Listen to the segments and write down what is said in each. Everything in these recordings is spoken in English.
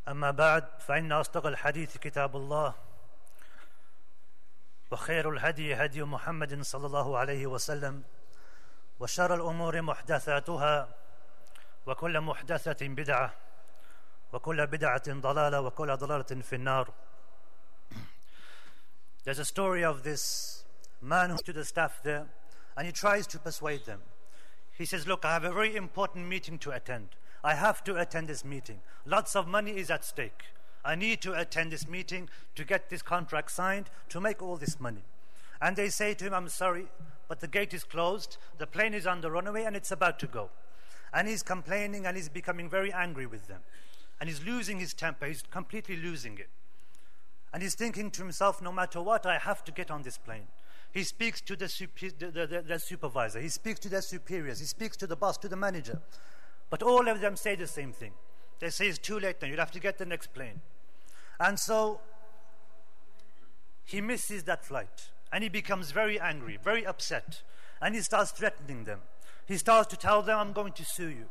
أما بعد فإن أصدق الحديث كتاب الله وخير الهدي هدي محمد صلى الله عليه وسلم وشر الأمور محدثاتها وكل محدثة بدعة وكل بدعة ضلالة وكل ضلالة في النار. There's a story of this man who to the staff there and he tries to persuade them. He says, look, I have a very important meeting to attend. I have to attend this meeting. Lots of money is at stake. I need to attend this meeting to get this contract signed to make all this money. And they say to him, I'm sorry, but the gate is closed, the plane is on the runway and it's about to go. And he's complaining and he's becoming very angry with them. And he's losing his temper, he's completely losing it. And he's thinking to himself, no matter what, I have to get on this plane. He speaks to the supervisor, he speaks to their superiors, he speaks to the boss, to the manager. But all of them say the same thing. They say it's too late now, you'll have to get the next plane. And so he misses that flight. And he becomes very angry, very upset. And he starts threatening them. He starts to tell them, I'm going to sue you.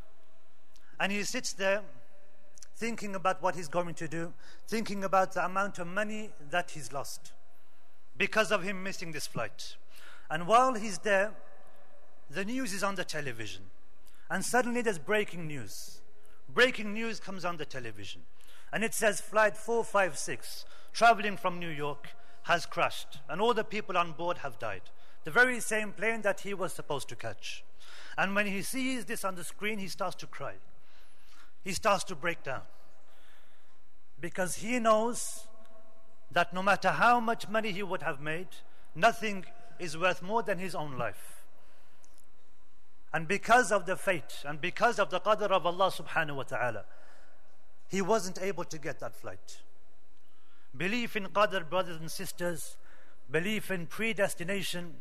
And he sits there thinking about what he's going to do, thinking about the amount of money that he's lost because of him missing this flight. And while he's there, the news is on the television. And suddenly there's breaking news. Breaking news comes on the television. And it says flight 456, traveling from New York, has crashed. And all the people on board have died. The very same plane that he was supposed to catch. And when he sees this on the screen, he starts to cry. He starts to break down. Because he knows that no matter how much money he would have made, nothing is worth more than his own life. And because of the fate and because of the qadr of Allah subhanahu wa ta'ala, he wasn't able to get that flight. Belief in qadr, brothers and sisters, belief in predestination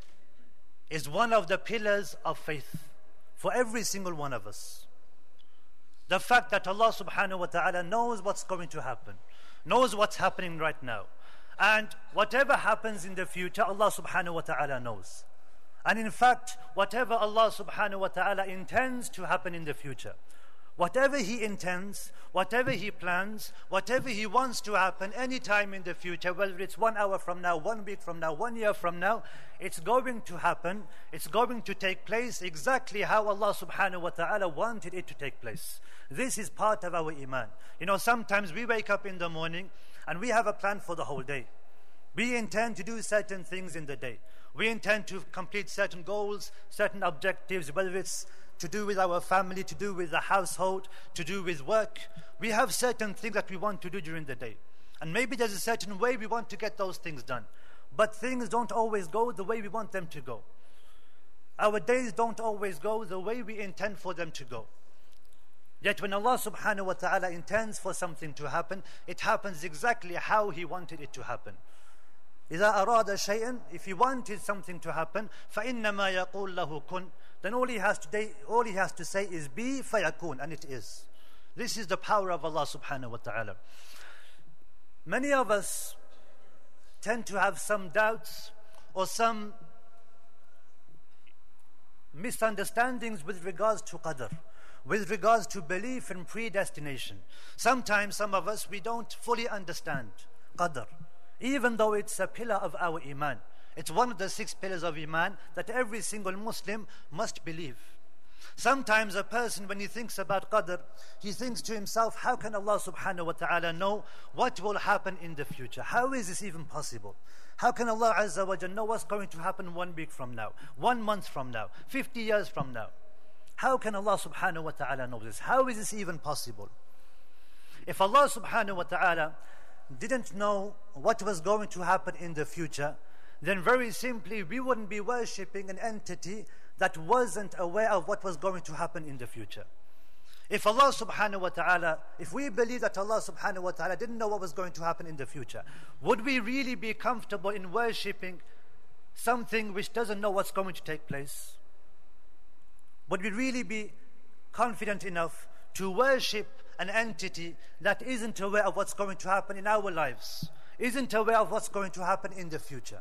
is one of the pillars of faith for every single one of us. The fact that Allah subhanahu wa ta'ala knows what's going to happen, knows what's happening right now. And whatever happens in the future, Allah subhanahu wa ta'ala knows. And in fact, whatever Allah subhanahu wa ta'ala intends to happen in the future, whatever He intends, whatever He plans, whatever He wants to happen any time in the future, whether it's 1 hour from now, 1 week from now, 1 year from now, it's going to happen, it's going to take place exactly how Allah subhanahu wa ta'ala wanted it to take place. This is part of our iman. You know, sometimes we wake up in the morning and we have a plan for the whole day. We intend to do certain things in the day. We intend to complete certain goals, certain objectives, whether it's to do with our family, to do with the household, to do with work. We have certain things that we want to do during the day. And maybe there's a certain way we want to get those things done. But things don't always go the way we want them to go. Our days don't always go the way we intend for them to go. Yet when Allah subhanahu wa ta'ala intends for something to happen, it happens exactly how He wanted it to happen. إِذَا أَرَادَ شَيْئًا, if He wanted something to happen, فَإِنَّمَا يَقُولُ لَهُ كُنْ, then all he has to say is be فَيَكُونَ, and it is. This is the power of Allah subhanahu wa ta'ala. Many of us tend to have some doubts or some misunderstandings with regards to qadr, with regards to belief in predestination. Sometimes some of us, we don't fully understand qadr, even though it's a pillar of our iman. It's one of the 6 pillars of iman that every single Muslim must believe. Sometimes a person, when he thinks about qadr, he thinks to himself, how can Allah subhanahu wa ta'ala know what will happen in the future? How is this even possible? How can Allah azza wa jalla know what's going to happen 1 week from now, 1 month from now, 50 years from now? How can Allah subhanahu wa ta'ala know this? How is this even possible? If Allah subhanahu wa ta'ala didn't know what was going to happen in the future, then very simply we wouldn't be worshipping an entity that wasn't aware of what was going to happen in the future. If Allah subhanahu wa ta'ala, if we believe that Allah subhanahu wa ta'ala didn't know what was going to happen in the future, would we really be comfortable in worshipping something which doesn't know what's going to take place? Would we really be confident enough to worship an entity that isn't aware of what's going to happen in our lives, isn't aware of what's going to happen in the future?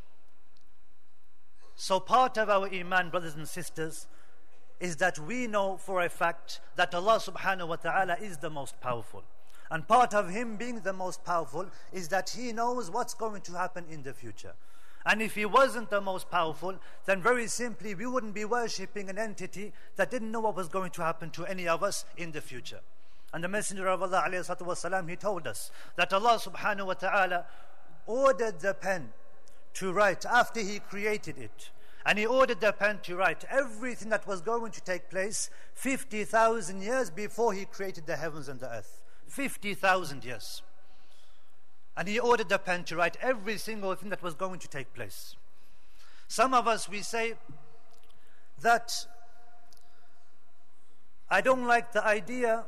So part of our iman, brothers and sisters, is that we know for a fact that Allah subhanahu wa ta'ala is the most powerful. And part of him being the most powerful is that he knows what's going to happen in the future. And if he wasn't the most powerful, then very simply we wouldn't be worshipping an entity that didn't know what was going to happen to any of us in the future. And the Messenger of Allah ﷺ, he told us that Allah subhanahu wa ta'ala ordered the pen to write after he created it. And he ordered the pen to write everything that was going to take place 50,000 years before he created the heavens and the earth. 50,000 years. And he ordered the pen to write every single thing that was going to take place. Some of us, we say that I don't like the idea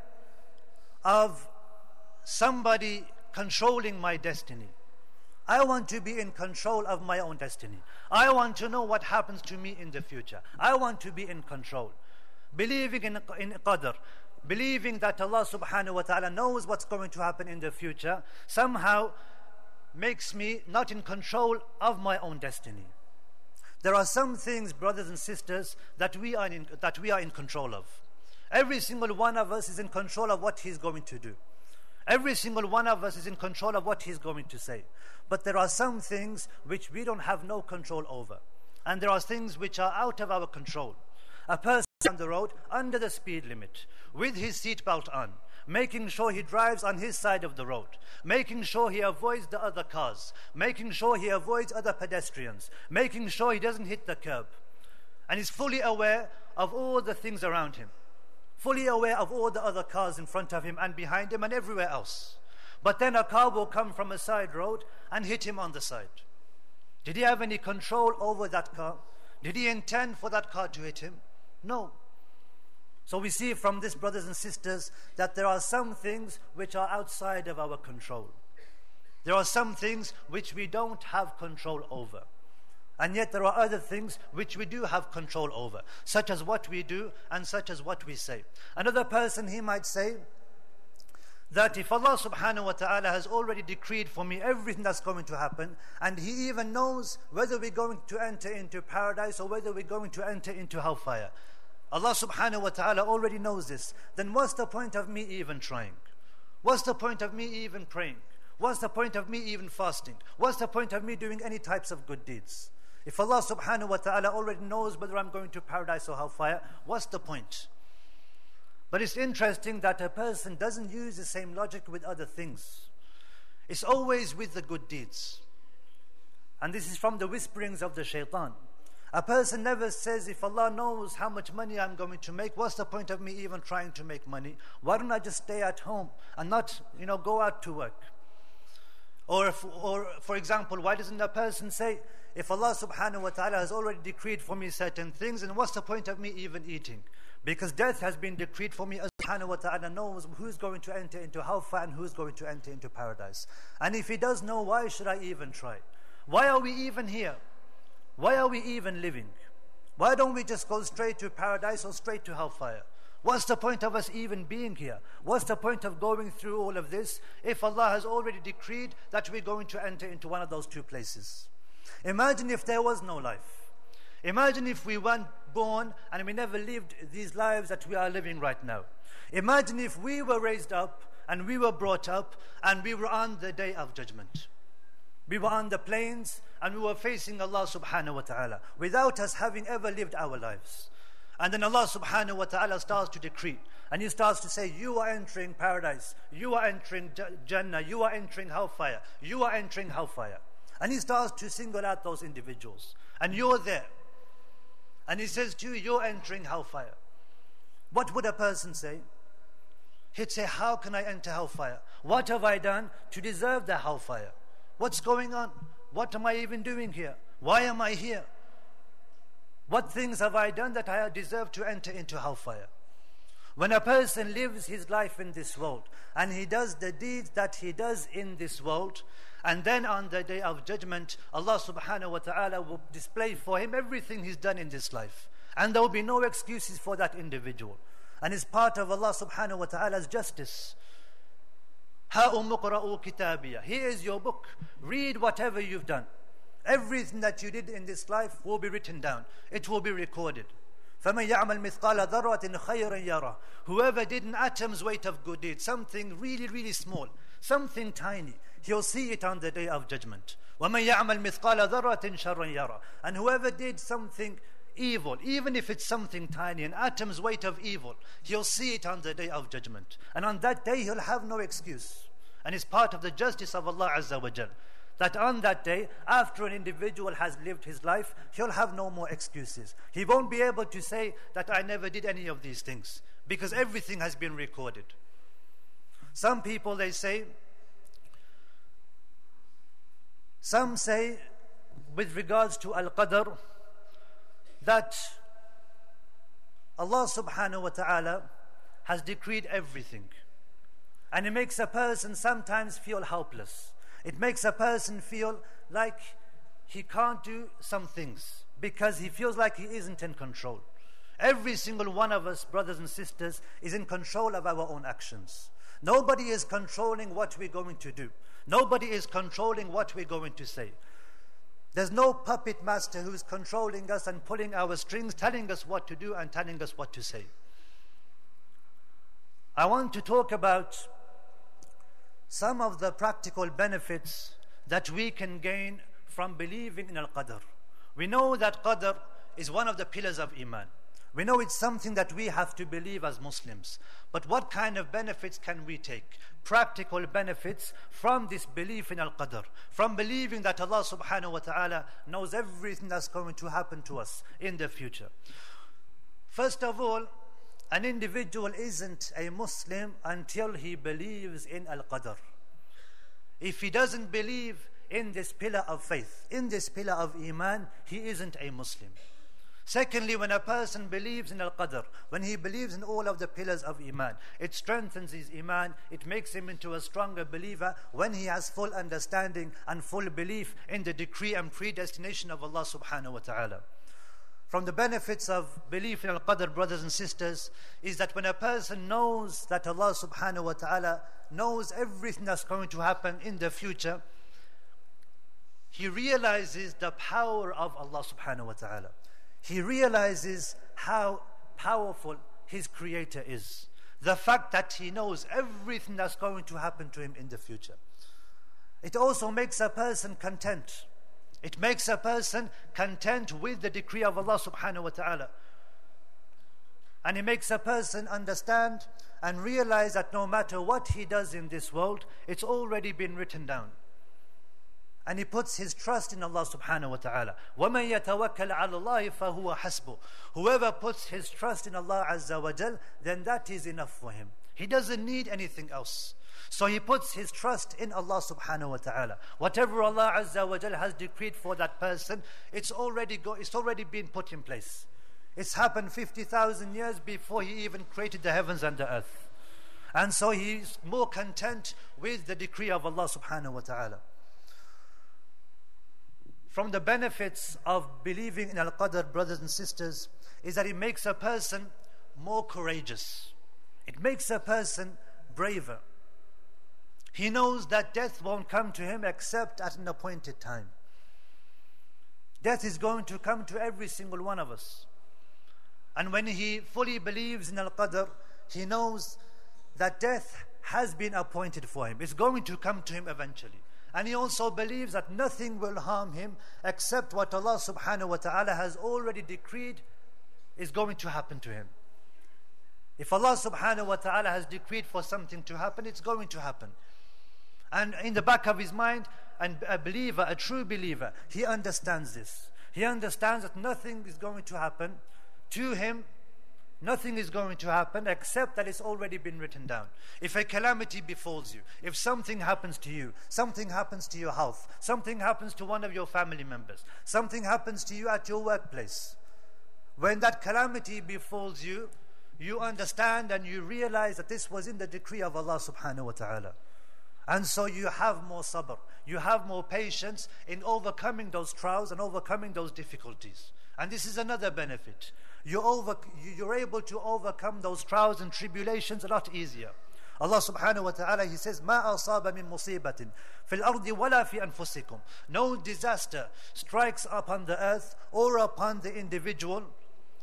of somebody controlling my destiny. I want to be in control of my own destiny. I want to know what happens to me in the future. I want to be in control. Believing in qadr, believing that Allah subhanahu wa ta'ala knows what's going to happen in the future, somehow makes me not in control of my own destiny. There are some things, brothers and sisters, that we are in control of. Every single one of us is in control of what he's going to do. Every single one of us is in control of what he's going to say. But there are some things which we don't have no control over. And there are things which are out of our control. A person on the road under the speed limit, with his seatbelt on, making sure he drives on his side of the road, making sure he avoids the other cars, making sure he avoids other pedestrians, making sure he doesn't hit the curb. And he's fully aware of all the things around him, fully aware of all the other cars in front of him and behind him and everywhere else. But then a car will come from a side road and hit him on the side. Did he have any control over that car? Did he intend for that car to hit him? No. So we see from this, brothers and sisters, that there are some things which are outside of our control. There are some things which we don't have control over. And yet there are other things which we do have control over, such as what we do and such as what we say. Another person, he might say that if Allah subhanahu wa ta'ala has already decreed for me everything that's going to happen, and he even knows whether we're going to enter into paradise or whether we're going to enter into hellfire, Allah subhanahu wa ta'ala already knows this, then what's the point of me even trying? What's the point of me even praying? What's the point of me even fasting? What's the point of me doing any types of good deeds? If Allah subhanahu wa ta'ala already knows whether I'm going to paradise or hellfire, what's the point? But it's interesting that a person doesn't use the same logic with other things. It's always with the good deeds. And this is from the whisperings of the shaitan. A person never says, if Allah knows how much money I'm going to make, what's the point of me even trying to make money? Why don't I just stay at home and not, go out to work? Or for example, why doesn't a person say, if Allah subhanahu wa ta'ala has already decreed for me certain things, then what's the point of me even eating? Because death has been decreed for me. Allah subhanahu wa ta'ala knows who's going to enter into hellfire and who's going to enter into paradise. And if he does know, why should I even try? Why are we even here? Why are we even living? Why don't we just go straight to paradise or straight to hellfire? What's the point of us even being here? What's the point of going through all of this if Allah has already decreed that we're going to enter into one of those two places? Imagine if there was no life. Imagine if we weren't born and we never lived these lives that we are living right now. Imagine if we were raised up and we were brought up and we were on the day of judgment. We were on the plains and we were facing Allah subhanahu wa ta'ala without us having ever lived our lives. And then Allah subhanahu wa ta'ala starts to decree. And he starts to say, you are entering paradise. You are entering Jannah. You are entering hellfire. You are entering hellfire. And he starts to single out those individuals. And you're there. And he says to you, you're entering hellfire. What would a person say? He'd say, how can I enter hellfire? What have I done to deserve the hellfire? What's going on? What am I even doing here? Why am I here? What things have I done that I deserve to enter into hellfire? When a person lives his life in this world and he does the deeds that he does in this world, and then on the day of judgment, Allah subhanahu wa ta'ala will display for him everything he's done in this life. And there will be no excuses for that individual. And it's part of Allah subhanahu wa ta'ala's justice. هَاؤُمُّ اقْرَءُوا كِتَابِيَهْ. Here is your book. Read whatever you've done. Everything that you did in this life will be written down. It will be recorded. فَمَنْ يَعْمَلْ مِثْقَالَ ذَرَّةٍ خَيْرًا يَرَهُ. Whoever did an atom's weight of good deed, something really, really small, something tiny, he'll see it on the day of judgment. وَمَنْ يَعْمَلْ مِثْقَالَ ذَرَّةٍ شَرًّا يَرَهُ. And whoever did something evil, even if it's something tiny, an atom's weight of evil, he'll see it on the day of judgment. And on that day, he'll have no excuse. And it's part of the justice of Allah Azza wa Jal, that on that day, after an individual has lived his life, he'll have no more excuses. He won't be able to say that I never did any of these things, because everything has been recorded. Some people, some say with regards to Al-Qadr, that Allah subhanahu wa ta'ala has decreed everything. And it makes a person sometimes feel helpless. It makes a person feel like he can't do some things because he feels like he isn't in control. Every single one of us, brothers and sisters, is in control of our own actions. Nobody is controlling what we're going to do. Nobody is controlling what we're going to say. There's no puppet master who's controlling us and pulling our strings, telling us what to do and telling us what to say. I want to talk about some of the practical benefits that we can gain from believing in Al-Qadr. We know that Qadr is one of the pillars of Iman. We know it's something that we have to believe as Muslims. But what kind of benefits can we take? Practical benefits from this belief in Al-Qadr, from believing that Allah subhanahu wa ta'ala knows everything that's going to happen to us in the future. First of all, an individual isn't a Muslim until he believes in Al-Qadr. If he doesn't believe in this pillar of faith, in this pillar of Iman, he isn't a Muslim. Secondly, when a person believes in Al-Qadr, when he believes in all of the pillars of Iman, it strengthens his Iman, it makes him into a stronger believer when he has full understanding and full belief in the decree and predestination of Allah subhanahu wa ta'ala. From the benefits of belief in Al-Qadr, brothers and sisters, is that when a person knows that Allah subhanahu wa ta'ala knows everything that's going to happen in the future, he realizes the power of Allah subhanahu wa ta'ala. He realizes how powerful his Creator is. The fact that he knows everything that's going to happen to him in the future. It also makes a person content. It makes a person content with the decree of Allah subhanahu wa ta'ala. And it makes a person understand and realize that no matter what he does in this world, it's already been written down. And he puts his trust in Allah subhanahu wa ta'ala. وَمَنْ يَتَوَكَّلْ عَلَى اللَّهِ فَهُوَ حَسْبُهُ. Whoever puts his trust in Allah Azza wa Jal, then that is enough for him. He doesn't need anything else. So he puts his trust in Allah subhanahu wa ta'ala. Whatever Allah Azza wa Jal has decreed for that person, it's already been put in place. It's happened 50,000 years before he even created the heavens and the earth. And so he's more content with the decree of Allah subhanahu wa ta'ala. From the benefits of believing in Al-Qadr, brothers and sisters, is that it makes a person more courageous. It makes a person braver. He knows that death won't come to him except at an appointed time. Death is going to come to every single one of us. And when he fully believes in Al-Qadr, he knows that death has been appointed for him. It's going to come to him eventually. And he also believes that nothing will harm him except what Allah subhanahu wa ta'ala has already decreed is going to happen to him. If Allah subhanahu wa ta'ala has decreed for something to happen, it's going to happen. And in the back of his mind, and a believer, a true believer, he understands this. He understands that nothing is going to happen to him. Nothing is going to happen except that it's already been written down. If a calamity befalls you, if something happens to you, something happens to your health, something happens to one of your family members, something happens to you at your workplace, when that calamity befalls you, you understand and you realize that this was in the decree of Allah subhanahu wa ta'ala. And so you have more sabr, you have more patience in overcoming those trials and overcoming those difficulties. And this is another benefit. You're able to overcome those trials and tribulations a lot easier. Allah subhanahu wa ta'ala, He says, مَا أَصَابَ مِن مُصِيبَةٍ فِي الْأَرْضِ وَلَا فِي أَنفُسِكُمْ. No disaster strikes upon the earth or upon the individual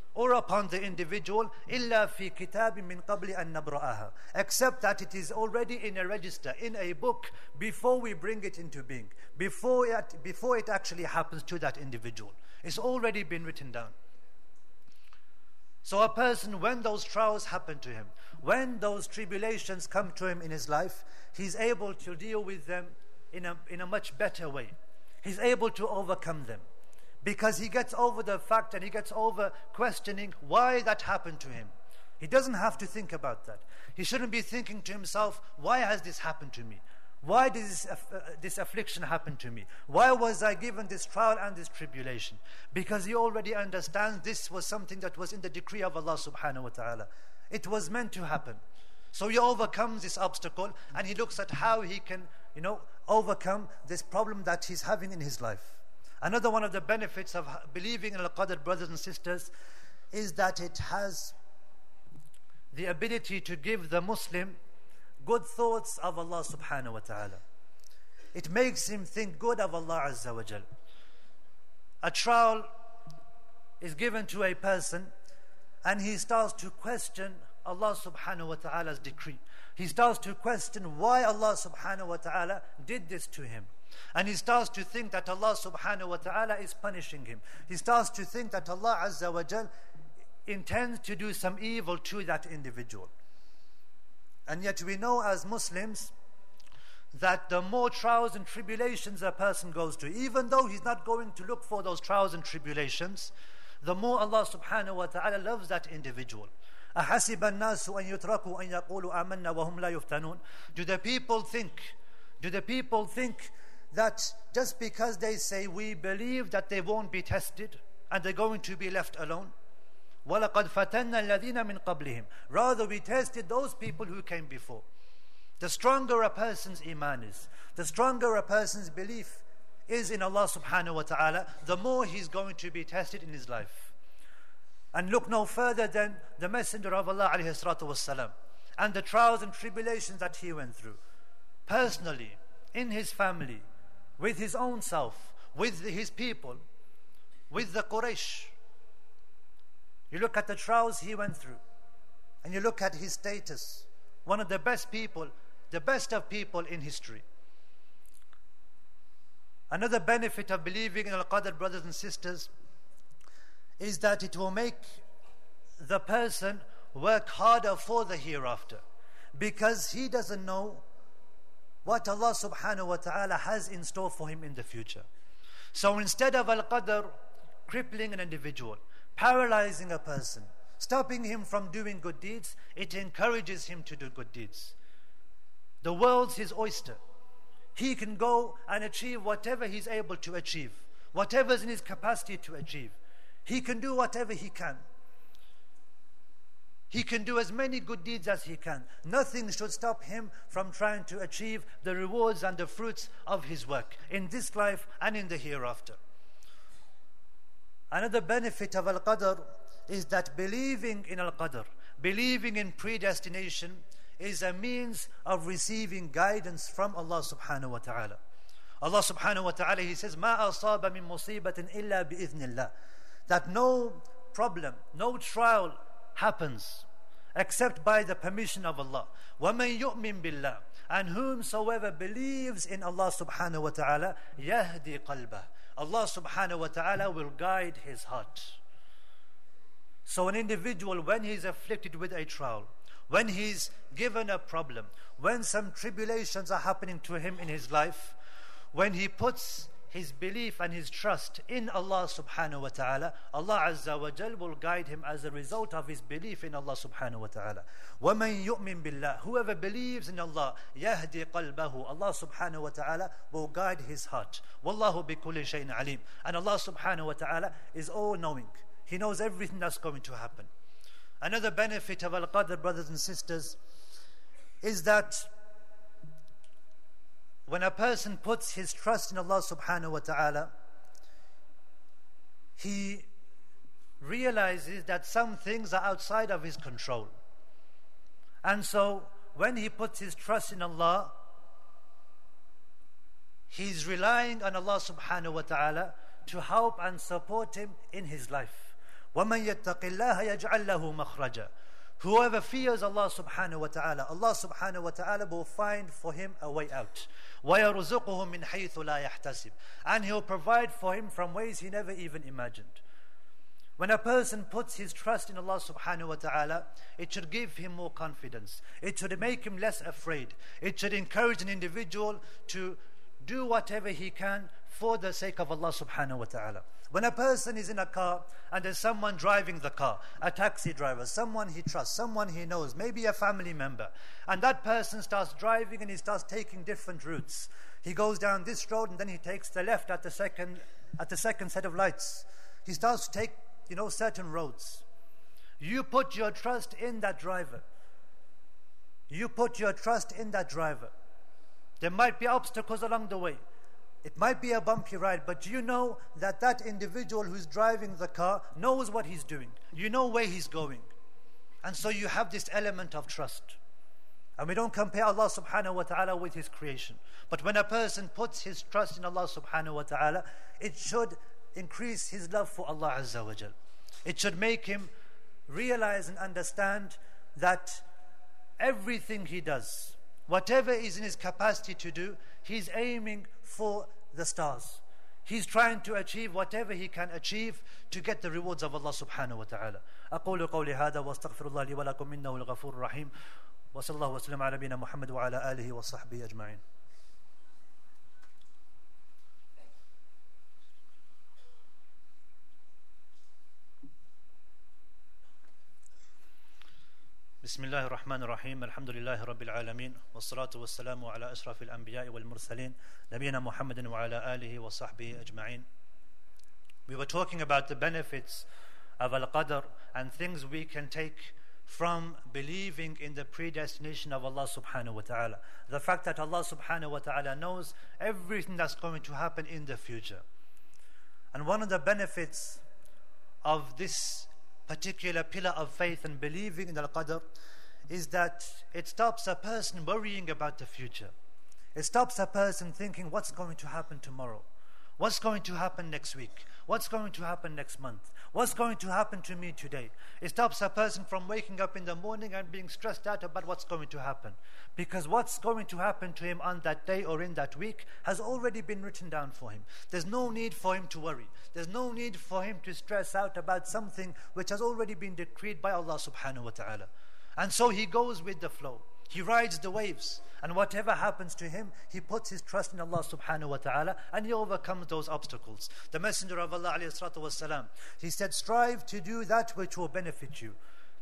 or upon the individual, إِلَّا فِي كِتَابٍ مِّن قَبْلِ أَن نَبْرَأَهَا, except that it is already in a register, in a book, before we bring it into being, before it actually happens to that individual. It's already been written down. So a person, when those trials happen to him, when those tribulations come to him in his life, he's able to deal with them in a much better way. He's able to overcome them, because he gets over the fact and he gets over questioning why that happened to him. He doesn't have to think about that. He shouldn't be thinking to himself, why has this happened to me? Why did this affliction happen to me? Why was I given this trial and this tribulation? Because he already understands this was something that was in the decree of Allah subhanahu wa ta'ala. It was meant to happen. So he overcomes this obstacle and he looks at how he can, overcome this problem that he's having in his life. Another one of the benefits of believing in Al-Qadr, brothers and sisters, is that it has the ability to give the Muslim good thoughts of Allah subhanahu wa ta'ala. It makes him think good of Allah Azza wa Jal. A trial is given to a person and he starts to question Allah subhanahu wa ta'ala's decree. He starts to question why Allah subhanahu wa ta'ala did this to him. And he starts to think that Allah subhanahu wa ta'ala is punishing him. He starts to think that Allah Azza wa Jal intends to do some evil to that individual. And yet we know as Muslims that the more trials and tribulations a person goes to, even though he's not going to look for those trials and tribulations, the more Allah subhanahu wa ta'ala loves that individual. أَحَسِبَ النَّاسُ أَن يُتْرَكُوا أَن يَقُولُوا آمَنَّا وَهُمْ لَا يُفْتَنُونَ. Do the people think that just because they say we believe that they won't be tested and they're going to be left alone? وَلَقَدْ فَتَنَّا الَّذِينَ مِنْ قَبْلِهِمْ. Rather, we tested those people who came before. The stronger a person's iman is, the stronger a person's belief is in Allah subhanahu wa ta'ala, the more he's going to be tested in his life. And look no further than the Messenger of Allah alayhi salatu wassalam, and the trials and tribulations that he went through, personally, in his family, with his own self, with his people, with the Quraysh. You look at the trials he went through, and you look at his status, one of the best people, the best of people in history. Another benefit of believing in Al-Qadr, brothers and sisters, is that it will make the person work harder for the hereafter, because he doesn't know what Allah subhanahu wa ta'ala has in store for him in the future. So instead of Al-Qadr crippling an individual, paralyzing a person, stopping him from doing good deeds, it encourages him to do good deeds. The world's his oyster. He can go and achieve whatever he's able to achieve, whatever's in his capacity to achieve. He can do whatever he can. He can do as many good deeds as he can. Nothing should stop him from trying to achieve the rewards and the fruits of his work in this life and in the hereafter. Another benefit of Al-Qadr is that believing in Al-Qadr, believing in predestination, is a means of receiving guidance from Allah subhanahu wa ta'ala. Allah subhanahu wa ta'ala, He says, مَا أَصَابَ مِن مُصِيبَةٍ إِلَّا بِإِذْنِ اللَّهِ. That no problem, no trial happens except by the permission of Allah. وَمَن يُؤْمِن بِاللَّهِ. And whomsoever believes in Allah subhanahu wa ta'ala, يَهْدِي قَلْبَهُ. Allah subhanahu wa ta'ala will guide his heart. So an individual, when he's afflicted with a trial, when he's given a problem, when some tribulations are happening to him in his life, when he puts his belief and his trust in Allah subhanahu wa ta'ala, Allah Azza wa Jal will guide him as a result of his belief in Allah subhanahu wa ta'ala. وَمَن يُؤْمِن بِاللَّهِ. Whoever believes in Allah, يَهْدِي قَلْبَهُ. Allah subhanahu wa ta'ala will guide his heart. وَاللَّهُ بِكُلِّ شَيْءٍ عَلِيمٌ. And Allah subhanahu wa ta'ala is all-knowing. He knows everything that's going to happen. Another benefit of Al-Qadr, brothers and sisters, is that when a person puts his trust in Allah subhanahu wa ta'ala, he realizes that some things are outside of his control. And so when he puts his trust in Allah, he's relying on Allah subhanahu wa ta'ala to help and support him in his life. وَمَنْ يَتَّقِ اللَّهَ يَجْعَلْ لَهُ مَخْرَجًا. Whoever fears Allah subhanahu wa ta'ala, Allah subhanahu wa ta'ala will find for him a way out. وَيَرُزُقُهُ مِنْ حَيْثُ لَا يَحْتَسِبُ. And He'll provide for him from ways he never even imagined. When a person puts his trust in Allah subhanahu wa ta'ala, it should give him more confidence. It should make him less afraid. It should encourage an individual to do whatever he can for the sake of Allah subhanahu wa ta'ala. When a person is in a car and there's someone driving the car, a taxi driver, someone he trusts, someone he knows, maybe a family member, and that person starts driving and he starts taking different routes. He goes down this road and then he takes the left at the second set of lights. He starts to take, certain roads. You put your trust in that driver. You put your trust in that driver. There might be obstacles along the way. It might be a bumpy ride, but you know that that individual who's driving the car knows what he's doing. You know where he's going. And so you have this element of trust. And we don't compare Allah subhanahu wa ta'ala with His creation. But when a person puts his trust in Allah subhanahu wa ta'ala, it should increase his love for Allah Azza wa Jal. It should make him realize and understand that everything he does, whatever is in his capacity to do, he's aiming for the stars. He's trying to achieve whatever he can achieve to get the rewards of Allah subhanahu wa ta'ala. أقول قولي هذا واستغفر الله لي ولكم إنه الغفور الرحيم وصلى الله وسلم على نبينا محمد وعلى آله وصحبه أجمعين. بسم الله الرحمن الرحيم الحمد لله رب العالمين والصلاة والسلام على أشرف الأنبياء والمرسلين نبينا محمد وعلى آله وصحبه أجمعين. We were talking about the benefits of Al-Qadr and things we can take from believing in the predestination of Allah subhanahu wa ta'ala. The fact that Allah subhanahu wa ta'ala knows everything that's going to happen in the future. And one of the benefits of this particular pillar of faith and believing in Al-Qadr is that it stops a person worrying about the future. It stops a person thinking, what's going to happen tomorrow? What's going to happen next week? What's going to happen next month? What's going to happen to me today? It stops a person from waking up in the morning and being stressed out about what's going to happen. Because what's going to happen to him on that day or in that week has already been written down for him. There's no need for him to worry. There's no need for him to stress out about something which has already been decreed by Allah subhanahu wa ta'ala. And so he goes with the flow. He rides the waves, and whatever happens to him, he puts his trust in Allah subhanahu wa ta'ala, and he overcomes those obstacles. The Messenger of Allah alayhi salatu wasalam, he said, strive to do that which will benefit you.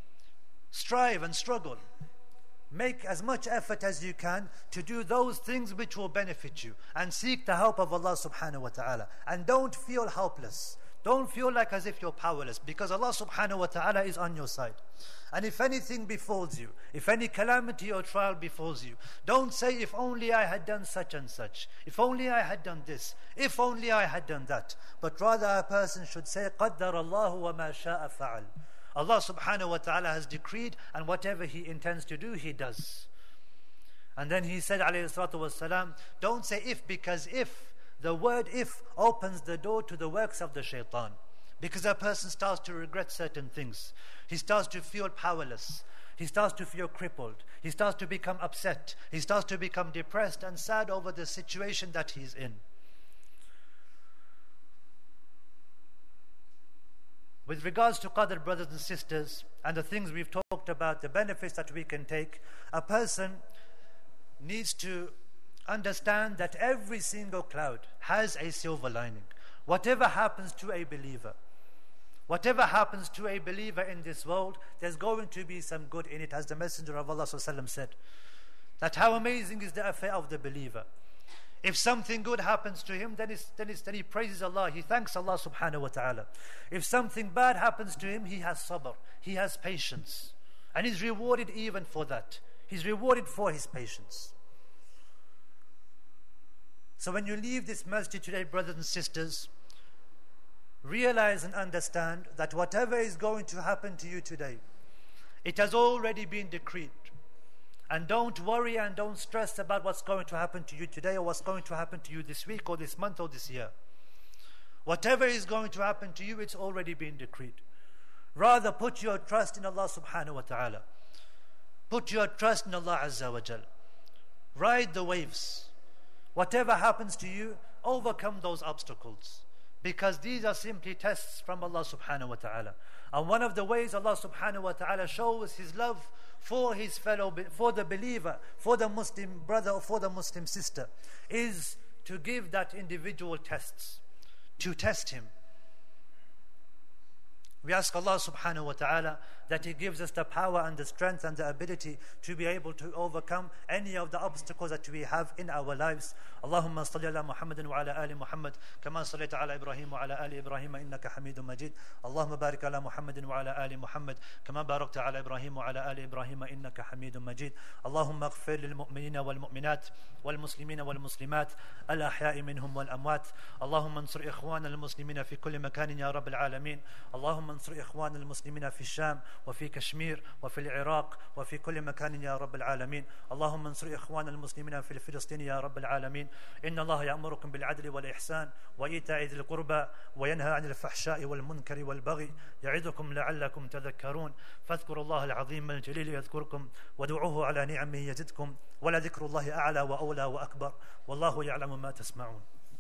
Strive and struggle. Make as much effort as you can to do those things which will benefit you, and seek the help of Allah subhanahu wa ta'ala. And don't feel helpless. Don't feel like as if you're powerless, because Allah subhanahu wa ta'ala is on your side. And if anything befalls you, if any calamity or trial befalls you, don't say, if only I had done such and such, if only I had done this, if only I had done that. But rather a person should say, قَدَّرَ اللَّهُ وَمَا شَاءَ فَعَلْ. Allah subhanahu wa ta'ala has decreed, and whatever He intends to do, He does. And then He said, alayhi salatu wasalam, don't say if, because if, the word if opens the door to the works of the shaitan. Because a person starts to regret certain things. He starts to feel powerless. He starts to feel crippled. He starts to become upset. He starts to become depressed and sad over the situation that he's in. With regards to Qadr, brothers and sisters, and the things we've talked about, the benefits that we can take, a person needs to understand that every single cloud has a silver lining. Whatever happens to a believer, whatever happens to a believer in this world, there's going to be some good in it, as the Messenger of Allah ﷺ said. That how amazing is the affair of the believer. If something good happens to him, then he praises Allah, he thanks Allah subhanahu wa ta'ala. If something bad happens to him, he has sabr, he has patience. And he's rewarded even for that. He's rewarded for his patience. So when you leave this masjid today, brothers and sisters, realize and understand that whatever is going to happen to you today, it has already been decreed. And don't worry and don't stress about what's going to happen to you today or what's going to happen to you this week or this month or this year. Whatever is going to happen to you, it's already been decreed. Rather put your trust in Allah subhanahu wa ta'ala. Put your trust in Allah Azza wa Jal. Ride the waves. Whatever happens to you, overcome those obstacles. Because these are simply tests from Allah subhanahu wa ta'ala. And one of the ways Allah subhanahu wa ta'ala shows His love for His for the believer, for the Muslim brother or for the Muslim sister, is to give that individual tests, to test him. We ask Allah subhanahu wa ta'ala that He gives us the power and the strength and the ability to be able to overcome any of the obstacles that we have in our lives. Allahumma salli ala Muhammadin wa ala ali Muhammad kama sallaita ala Ibrahim wa ala ali Ibrahim innaka Hamidun Majid. Allahumma barik ala Muhammadin wa ala ali Muhammad kama barakta ala Ibrahim wa ala ali Ibrahim innaka Hamidun Majid. Allahumma ighfir lil mu'minina wal mu'minat wal muslimina wal muslimat al ahya'i minhum wal amwat. Allahumma ansur ikhwana al muslimina fi kulli makanin ya Rabbil alamin. Allahumma انصر إخوان المسلمين في الشام وفي كشمير وفي العراق وفي كل مكان يا رب العالمين. اللهم انصر إخوان المسلمين في فلسطين يا رب العالمين. إن الله يأمركم بالعدل والإحسان وإيتاء ذي القربى وينهى عن الفحشاء والمنكر والبغي يعظكم لعلكم تذكرون. فاذكروا الله العظيم الجليل يذكركم ودعوه على نعمه يزدكم ولذكر الله أعلى وأولى وأكبر والله يعلم ما تسمعون.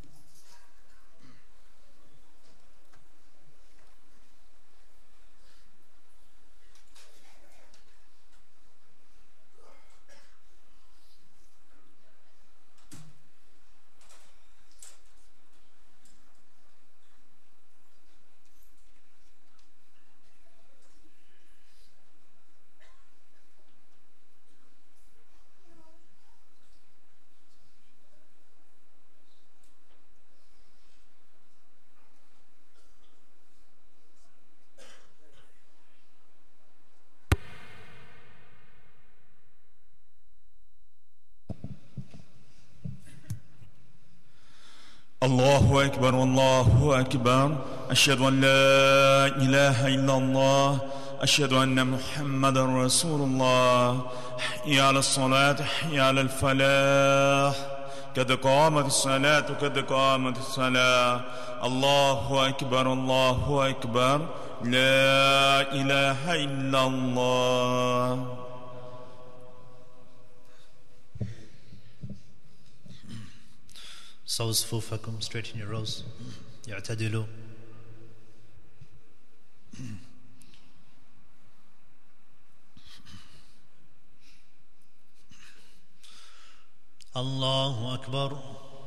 الله أكبر الله أكبر. أشهد أن لا إله إلا الله. أشهد أن محمد رسول الله. حي على الصلاة حي على الفلاح. قد قامت الصلاة قد قامت الصلاة. الله أكبر الله أكبر. لا إله إلا الله. So صفوفكم, straighten your rows. يعتدلوا. الله أكبر.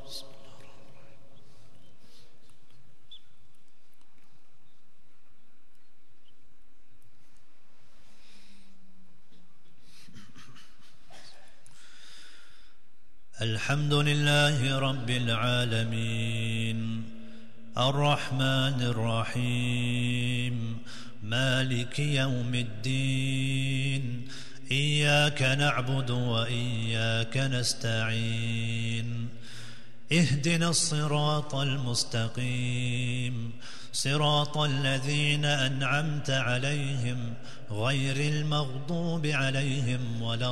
الحمد لله رب العالمين الرحمن الرحيم مالك يوم الدين إياك نعبد وإياك نستعين اهدنا الصراط المستقيم صراط الذين أنعمت عليهم غير المغضوب عليهم ولا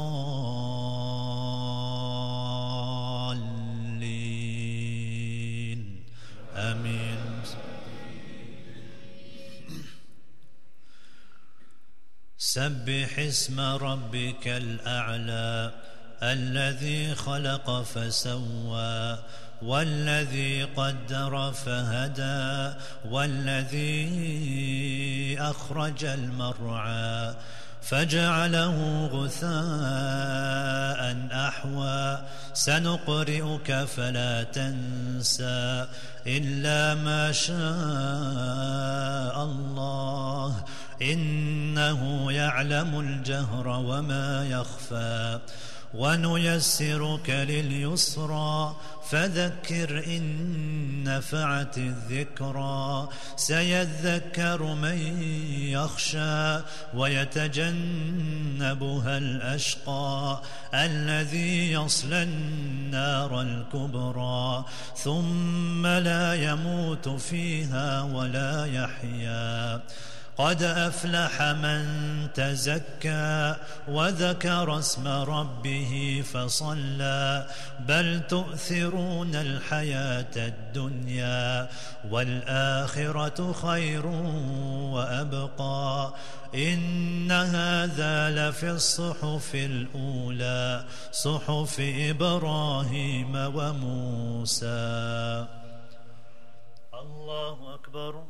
الضالين آمين. سبح اسم ربك الأعلى الذي خلق فسوى والذي قدر فهدى والذي أخرج المرعى فجعله غثاء أحوى سنقرئك فلا تنسى إلا ما شاء الله إنه يعلم الجهر وما يخفى ونيسرك لليسرى فذكر إن نفعت الذكرى سيذكر من يخشى ويتجنبها الأشقى الذي يصلى النار الكبرى ثم لا يموت فيها ولا يحيا قد أفلح من تزكى وذكر اسم ربه فصلى بل تؤثرون الحياة الدنيا والآخرة خير وأبقى إن هذا لفي الصحف الأولى صحف إبراهيم وموسى. الله أكبر.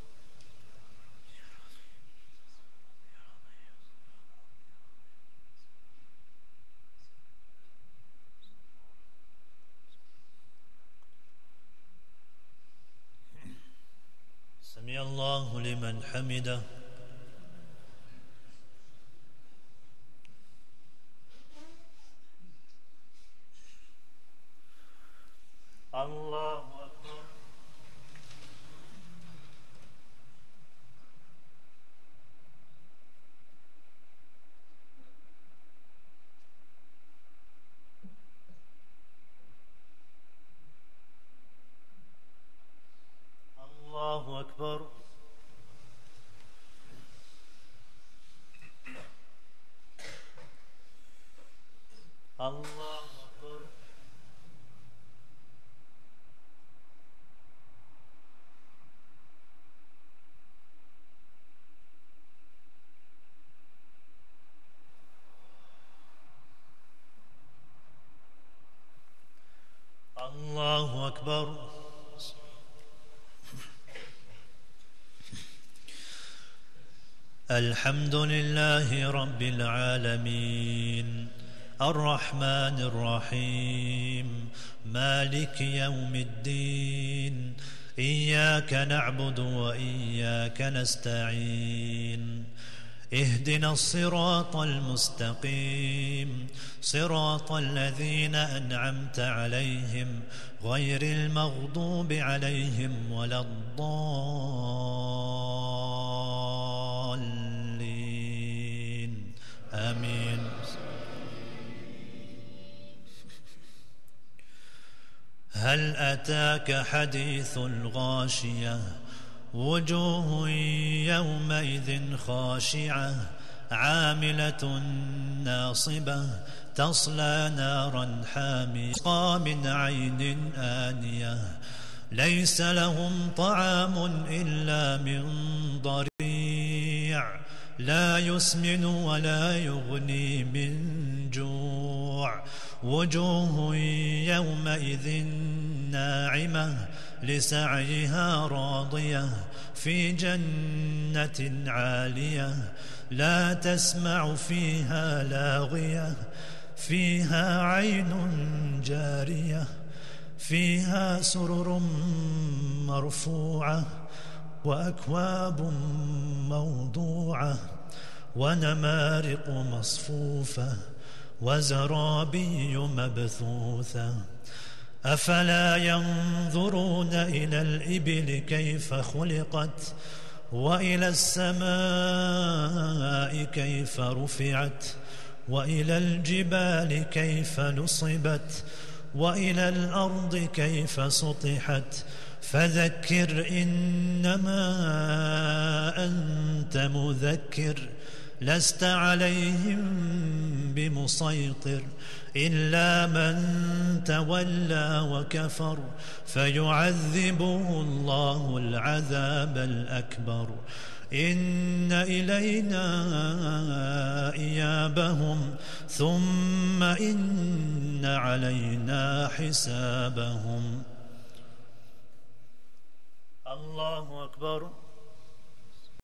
سمع الله لمن حمده. الله أكبر. الله أكبر. الله أكبر. الله أكبر. الحمد لله رب العالمين الرحمن الرحيم مالك يوم الدين إياك نعبد وإياك نستعين اهدنا الصراط المستقيم صراط الذين أنعمت عليهم غير المغضوب عليهم ولا الضالين آمين. هل أتاك حديث الغاشية وجوه يومئذ خاشعة عاملة ناصبة تصلى نارا حامية تسقى من عين آنية ليس لهم طعام إلا من ضريع لا يسمن ولا يغني من جوع وجوه يومئذ ناعمة لسعيها راضية في جنة عالية لا تسمع فيها لاغية فيها عين جارية فيها سرر مرفوعة وأكواب موضوعة ونمارق مصفوفة وزرابي مبثوثة أفلا ينظرون إلى الإبل كيف خلقت وإلى السماء كيف رفعت وإلى الجبال كيف نصبت وإلى الأرض كيف سطحت فذكر إنما أنت مذكر لست عليهم بمسيطر إلا من تولى وكفر فيعذبه الله العذاب الأكبر إن إلينا إيابهم ثم إن علينا حسابهم. الله أكبر.